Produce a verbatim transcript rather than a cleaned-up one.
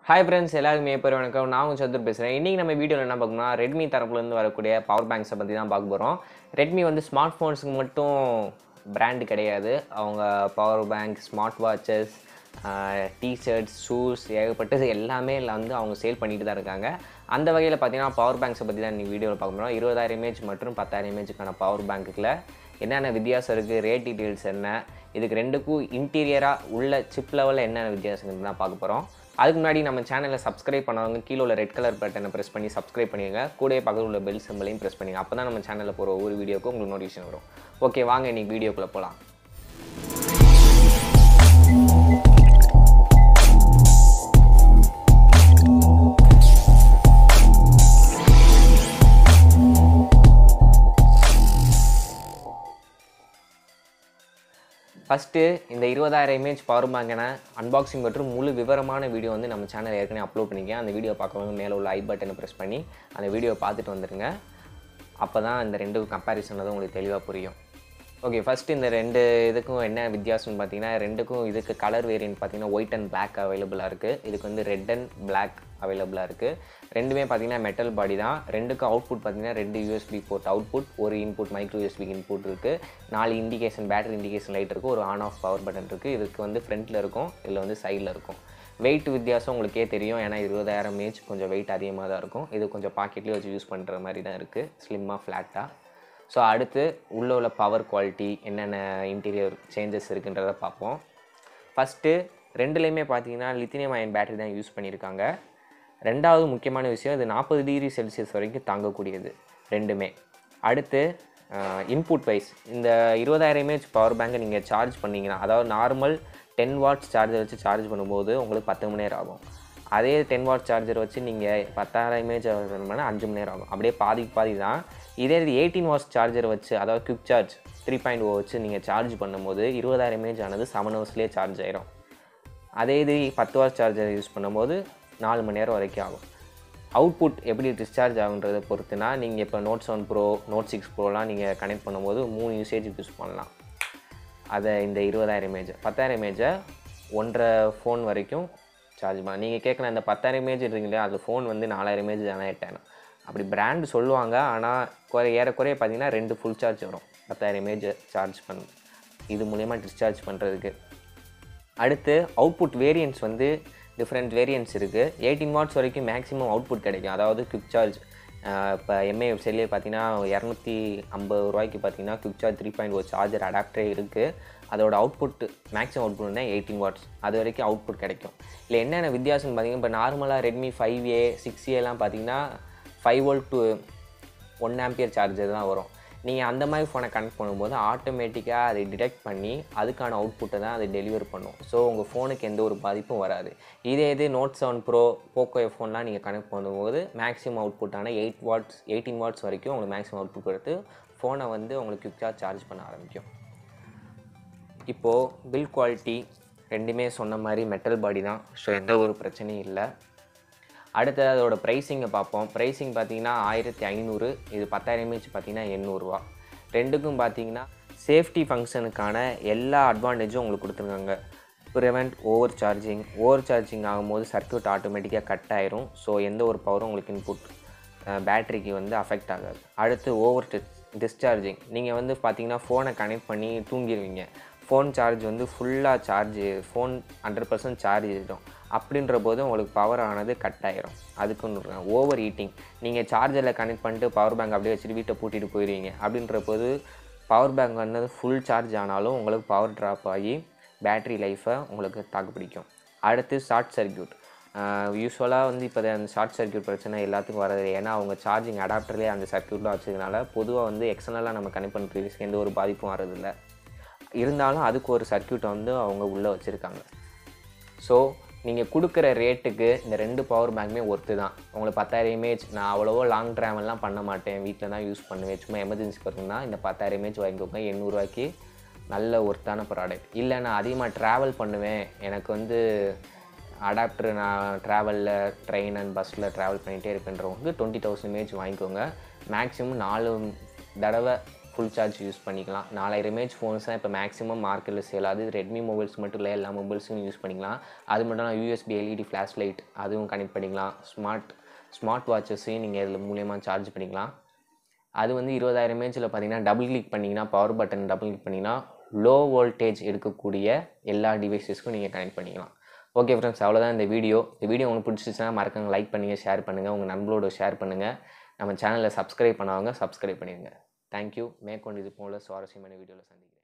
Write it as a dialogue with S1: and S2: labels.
S1: Hi friends, எல்லாருக்கும் mapper வணக்கம். நான் உங்க சதுர் பேசுகிறேன். இன்றைக்கி நம்ம வீடியோவில் என்ன பார்க்கணும்னா ரெட்மி தரப்புலேருந்து வரக்கூடிய பவர் பேங்க்ஸை பற்றி தான் பார்க்க போகிறோம். ரெட்மி வந்து ஸ்மார்ட் ஃபோன்ஸுக்கு மட்டும் பிராண்டு கிடையாது. அவங்க power bank, smart watches, T shirts, shoes ஏகப்பட்டது எல்லாமே வந்து அவங்க சேல் பண்ணிட்டு தான் இருக்காங்க. அந்த வகையில் பார்த்தீங்கன்னா பவர் பேங்க்ஸை பற்றி தான் இன்றைக்கி வீடியோவில் பார்க்க போகிறோம். இருபதாயிரம் எம்ஏஹெச் மற்றும் பத்தாயிரம் எம்ஏஹெச்சுக்கான பவர் பேங்க்குள்ள என்னென்ன வித்தியாசம் இருக்குது, ரேட் டீட்டெயில்ஸ் என்ன, இதுக்கு ரெண்டுக்கும் இன்டீரியராக உள்ள சிப் லெவலில் என்னென்ன வித்தியாசங்கள் தான் பார்க்க போகிறோம். அதுக்கு முன்னாடி நம்ம சேனலை சப்ஸ்கிரைப் பண்ணவங்க கீழே உள்ள ரெட் கலர் பட்டனை ப்ரெஸ் பண்ணி சப்ஸ்கிரைப் பண்ணிடுங்க. கூடவே பக்கத்தில் உள்ள பெல் சிம்பளையும் ப்ரெஸ் பண்ணிங்க. அப்போ தான் நம்ம சேனலில் போகிற ஒவ்வொரு வீடியோக்கும் உங்களுக்கு நோட்டிஃபிகேஷன் வரும். ஓகே, வாங்க இன்றைக்கி வீடியோக்குள்ளே போகலாம். ஃபஸ்ட்டு இந்த இருபதாயிரம் எம்ஏஹெச் பவர் பேங்கான அன்பாக்சிங் மற்றும் முழு விவரமான வீடியோ வந்து நம்ம சேனல் ஏற்கனவே அப்லோட் பண்ணிக்கேன். அந்த வீடியோ பார்க்கறவங்க மேலே உள்ள ஐ பட்டனை ப்ரெஸ் பண்ணி அந்த வீடியோவை பார்த்துட்டு வந்துடுங்க. அப்போ தான் இந்த ரெண்டு கம்பேரிசன் வந்து உங்களுக்கு தெளிவாக புரியும். ஓகே, ஃபஸ்ட்டு இந்த ரெண்டு இதுக்கும் என்ன வித்தியாசம்னு பார்த்தீங்கன்னா, ரெண்டுக்கும் இதுக்கு கலர் வேரியன்ட் பார்த்தீங்கன்னா ஒயிட் அண்ட் பிளாக் அவைலபிளாக இருக்குது. இதுக்கு வந்து ரெட் அண்ட் பிளாக் அவைலபிளாக இருக்குது. ரெண்டுமே பார்த்தீங்கன்னா மெட்டல் பாடி தான். ரெண்டுக்கும் அவுட்புட் பார்த்தீங்கன்னா ரெண்டு யூஎஸ்பி போர்ட் அவுட்புட், ஒரு இன்புட் மைக்ரோ யூஎஸ்பி இன்புட் இருக்குது. நாலு இண்டிகேஷன் பேட்டரி இண்டிகேஷன் லைட் இருக்குது, ஒரு ஆன் ஆஃப் பவர் பட்டன் இருக்குது. இதுக்கு வந்து ஃப்ரண்ட்டில் இருக்கும், இதில் வந்து சைடில் இருக்கும். வெயிட் வித்தியாசம் உங்களுக்கே தெரியும், ஏன்னா இருபதாயிரம் எம்ஏஹெச் கொஞ்சம் வெயிட் அதிகமாக தான் இருக்கும். இது கொஞ்சம் பாக்கெட்லேயே வச்சு யூஸ் பண்ணுற மாதிரி தான் இருக்குது, ஸ்லிம்மாக ஃப்ளாட்டாக. ஸோ அடுத்து உள்ள உள்ள பவர் குவாலிட்டி என்னென்ன இன்டீரியர் சேஞ்சஸ் இருக்குன்றதை பார்ப்போம். ஃபஸ்ட்டு ரெண்டுலேயுமே பார்த்தீங்கன்னா லித்தினியம் அயன் பேட்டரி தான் யூஸ் பண்ணியிருக்காங்க. ரெண்டாவது முக்கியமான விஷயம், இது நாற்பது டிகிரி செல்சியஸ் வரைக்கும் தாங்கக்கூடியது ரெண்டுமே. அடுத்து இன்புட் வைஸ் இந்த இருபதாயிரம் எம்ஏஹெச் பவர் பேங்கை நீங்கள் சார்ஜ் பண்ணிங்கன்னா, அதாவது நார்மல் டென் வாட்ஸ் சார்ஜர் வச்சு சார்ஜ் பண்ணும்போது உங்களுக்கு பத்து மணி நேரம் ஆகும். அதே டென் வாட் சார்ஜர் வச்சு நீங்கள் பத்தாயிரம் எம்ஏஹெச் பண்ணால் அஞ்சு மணி நேரம் ஆகும். அப்படியே பாதிக்கு பாதி தான். இதே இது எயிட்டீன் வாட்ஸ் சார்ஜர் வச்சு, அதாவது quick charge three point o வச்சு நீங்கள் சார்ஜ் பண்ணும்போது இருபதாயிரம் எம்ஏஹெச் ஆனது செவன் ஹவர்ஸ்லேயே சார்ஜ் ஆயிரும். அதே இது பத்து வாட்ஸ் சார்ஜர் யூஸ் பண்ணும்போது நாலு மணி நேரம் வரைக்கும் ஆகும். அவுட்புட் எப்படி டிஸ்சார்ஜ் ஆகுன்றதை பொறுத்துனா, நீங்கள் இப்போ Note seven Pro, Note six ப்ரோலாம் நீங்கள் கனெக்ட் பண்ணும்போது மூணு யூசேஜ் யூஸ் பண்ணலாம். அதை இந்த இருபதாயிரம் எம்ஏஹெச் பத்தாயிரம் எம்ஏஹெச்சை ஒன்றரை ஃபோன் வரைக்கும் சார்ஜ் பண்ணலாம். நீங்கள் கேட்கலாம், இந்த பத்தாயிரம் எம்ஏஹெச் இருக்குங்களே, அது ஃபோன் வந்து நாலாயிரம் எம்ஏஹெச் தானே எட்டாயிரம் அப்படி பிராண்டு சொல்லுவாங்க. ஆனால் குறை ஏறக்குறைய பார்த்தீங்கன்னா ரெண்டு ஃபுல் சார்ஜ் வரும் பத்தாயிரம் எம்ஏஹெச் சார்ஜ் பண்ண இது மூலயமா டிஸ்சார்ஜ் பண்ணுறதுக்கு. அடுத்து அவுட்புட் வேரியன்ட்ஸ் வந்து டிஃப்ரெண்ட் வேரியன்ட்ஸ் இருக்குது. எயிட்டீன் வாட்ஸ் வரைக்கும் மேக்ஸிமம் அவுட்புட் கிடைக்கும். அதாவது குவிக் சார்ஜ் இப்போ எம்ஏ வெப்சைட்லேயே பார்த்தீங்கன்னா இரநூத்தி ஐம்பது ரூபாய்க்கு பார்த்தீங்கன்னா குவிக் சார்ஜ் த்ரீ பாயிண்ட் ஒரு சார்ஜர் அடாப்டரே இருக்குது. அதோட அவுட்புட் மேக்ஸிமம் அவுட்புட்னா எயிட்டீன் வாட்ஸ், அது வரைக்கும் அவுட்புட் கிடைக்கும். இல்லை என்னென்ன வித்தியாசம்னு பார்த்தீங்கன்னா, இப்போ நார்மலாக ரெட்மி ஃபைவ் ஏ சிக்ஸ் ஏலாம் பார்த்தீங்கன்னா five volt to one ampere charger தான் வரும். நீங்கள் அந்த மாதிரி ஃபோனை கனெக்ட் பண்ணும்போது ஆட்டோமேட்டிக்காக அதை டிடெக்ட் பண்ணி அதுக்கான அவுட்புட்டை தான் அதை டெலிவர் பண்ணும். ஸோ உங்கள் ஃபோனுக்கு எந்த ஒரு பாதிப்பும் வராது. இதே இது Note seven Pro, Poco F ஃபோன்லாம் நீங்கள் கனெக்ட் பண்ணும்போது மேக்ஸிமம் அவுட்புட்டான எயிட் வாட்ஸ் எயிட்டீன் வாட்ஸ் வரைக்கும் உங்களுக்கு மேக்ஸிமம் அவுட்புட் கொடுத்து ஃபோனை வந்து உங்களுக்கு குவிக்காக சார்ஜ் பண்ண ஆரம்பிக்கும். இப்போது பில் குவாலிட்டி ரெண்டுமே சொன்ன மாதிரி மெட்டல் பாடி தான். ஸோ எந்த ஒரு பிரச்சனையும் இல்லை. அடுத்தது அதோட ப்ரைஸிங்கை பார்ப்போம். ப்ரைஸிங் பார்த்தீங்கன்னா ஆயிரத்தி ஐநூறு, இது பத்தாயிரம் எம்ஏஹெச் பார்த்தீங்கன்னா எண்ணூறுரூவா. ரெண்டுக்கும் பார்த்தீங்கன்னா சேஃப்டி ஃபங்க்ஷனுக்கான எல்லா அட்வான்டேஜும் உங்களுக்கு கொடுத்துருக்காங்க. Prevent over charging, over charging ஆகும்போது சர்க்யூட் ஆட்டோமேட்டிக்காக கட் ஆயிரும். ஸோ எந்த ஒரு பவரும் உங்களுக்கு இன்புட் பேட்டரிக்கு வந்து அஃபெக்ட் ஆகாது. அடுத்து ஓவர் டிஸ்சார்ஜிங், நீங்கள் வந்து பார்த்தீங்கன்னா ஃபோனை கனெக்ட் பண்ணி தூங்கிடுவீங்க. ஃபோன் சார்ஜ் வந்து ஃபுல்லாக charge, phone hundred percent charge ஆகிடும். அப்படின்ற போது உங்களுக்கு பவர் ஆனது கட் ஆகிரும். அதுக்குன்னு ஓவர் ஹீட்டிங், நீங்கள் சார்ஜரில் கனெக்ட் பண்ணிட்டு பவர் பேங்க் அப்படியே வச்சுட்டு வீட்டை பூட்டிட்டு போயிடுவீங்க. அப்படின்ற போது பவர் பேங்க் வந்து ஃபுல் சார்ஜ் ஆனாலும் உங்களுக்கு பவர் ட்ராப் ஆகி பேட்ரி லைஃப்பை உங்களுக்கு தாக்கு பிடிக்கும். அடுத்து ஷார்ட் சர்க்யூட், யூஸ்வலாக வந்து இப்போ அந்த ஷார்ட் சர்க்யூட் பிரச்சனை எல்லாத்துக்கும் வரது, ஏன்னா அவங்க சார்ஜிங் அடாப்டர்லேயே அந்த சர்க்யூட்லாம் வச்சதுனால பொதுவாக வந்து எக்ஸ்டர்னலாக நம்ம கனெக்ட் பண்ணுறதுக்கு எந்த ஒரு பாதிப்பும் வரதில்லை. இருந்தாலும் அதுக்கு ஒரு சர்க்யூட்டை வந்து அவங்க உள்ளே வச்சுருக்காங்க. ஸோ நீங்கள் கொடுக்குற ரேட்டுக்கு இந்த ரெண்டு பவர் பேங்க்குமே ஒர்த்து தான். உங்களுக்கு பத்தாயிரம் எம்ஏஹெச் நான் அவ்வளோவோ லாங் ட்ராவல்லாம் பண்ண மாட்டேன், வீட்டில் தான் யூஸ் பண்ணுவேன், சும்மா எமர்ஜென்சிக்கு வருதுன்னா இந்த பத்தாயிரம் எம்ஏஹெச் வாங்கிக்கோங்க. எண்ணூறுரூவாய்க்கு நல்ல ஒர்த்தான ப்ராடக்ட். இல்லை நான் அதிகமாக ட்ராவல் பண்ணுவேன், எனக்கு வந்து அடாப்டர் நான் ட்ராவலில் ட்ரெயின் அண்ட் பஸ்ஸில் ட்ராவல் பண்ணிகிட்டே இருப்பேன்றவங்க டுவெண்ட்டி தௌசண்ட் எம்ஏஹெச் வாங்கிக்கோங்க. மேக்ஸிமம் நாலு தடவை ஃபுல் சார்ஜ் யூஸ் பண்ணிக்கலாம். நாலாயிரம் எம்ஏஹெச் ஃபோன்ஸ் தான் இப்போ மேக்ஸிமம் மார்க்கெட்டில் சேல் ஆகுது. ரெட்மி மொபைல்ஸ் மட்டும் இல்லை, எல்லா மொபைல்ஸும் யூஸ் பண்ணிக்கலாம். அது மட்டும் இல்லாமல் யூஎஸ்பி எல்இடி ஃப்ளாஷ் லைட் அதுவும் கனெக்ட் பண்ணிக்கலாம். ஸ்மார்ட் ஸ்மார்ட் வாட்சஸையும் நீங்கள் இதில் மூலியமாக சார்ஜ் பண்ணிக்கலாம். அது வந்து இருபதாயிரம் எம்ஏஹெச்சில் பார்த்தீங்கன்னா டபுள் கிளிக் பண்ணிங்கன்னா, பவர் பட்டன் டபுள் கிளிக் பண்ணிங்கன்னா லோ வோல்டேஜ் எடுக்கக்கூடிய எல்லா டிவைஸஸ்க்கும் நீங்கள் கனெக்ட் பண்ணிக்கலாம். ஓகே ஃப்ரெண்ட்ஸ், அவ்வளோதான் இந்த வீடியோ. இந்த வீடியோ உங்களுக்கு பிடிச்சிச்சுன்னா மறக்காம லைக் பண்ணுங்கள், ஷேர் பண்ணுங்கள், உங்கள் நண்பர்களோட ஷேர் பண்ணுங்கள். நம்ம சேனலை சப்ஸ்கிரைப் பண்ணாதவங்க சப்ஸ்கிரைப் பண்ணிடுங்க. தேங்க்யூ. மேற்கொண்டு இது போல சுவாரஸ்யமான வீடியோவில் சந்திக்கிறேன்.